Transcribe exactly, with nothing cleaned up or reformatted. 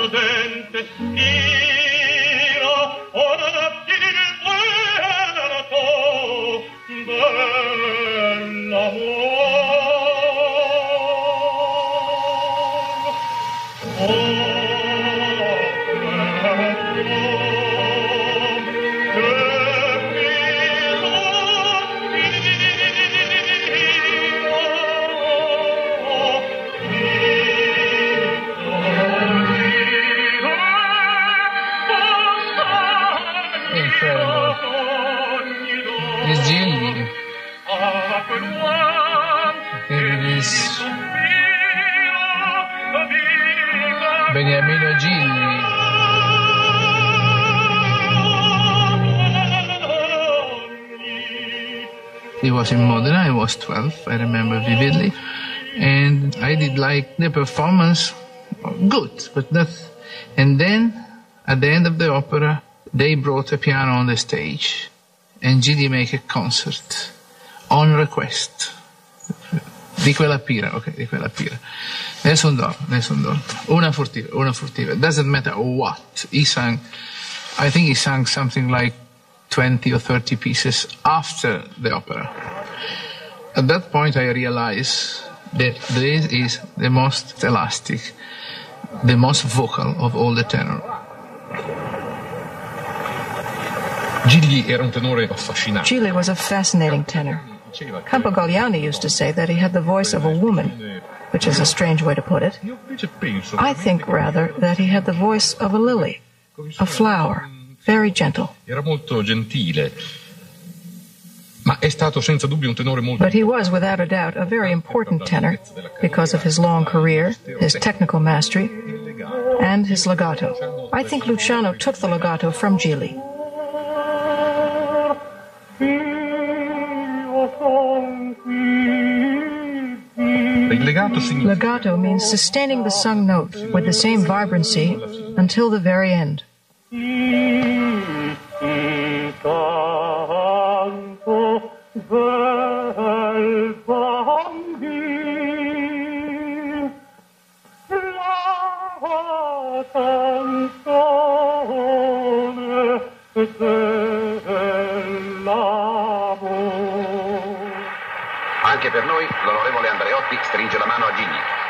Gigli. Here it is. Beniamino Gigli. He was in Modena, I was twelve, I remember vividly. And I did like the performance, good, but not. And then, at the end of the opera, they brought a piano on the stage. And Gigli make a concert on request di quella pira, ok, di quella pira. Nessun dono, nessun dono. Una furtiva, una furtiva. Doesn't matter what. He sang, I think he sang something like twenty or thirty pieces after the opera. At that point I realized that this is the most elastic, the most vocal of all the tenor. Gigli era un tenore affascinante. Gigli was a fascinating tenor. Campogalliani used to say that he had the voice of a woman, which is a strange way to put it. I think rather that he had the voice of a lily, a flower, very gentle. Era molto gentile, ma è stato senza dubbio un tenore molto. But he was, without a doubt, a very important tenor because of his long career, his technical mastery, and his legato. I think Luciano took the legato from Gigli. Legato means sustaining the sung note with the same vibrancy until the very end. Anche per noi l'onorevole Andreotti stringe la mano a Gigli.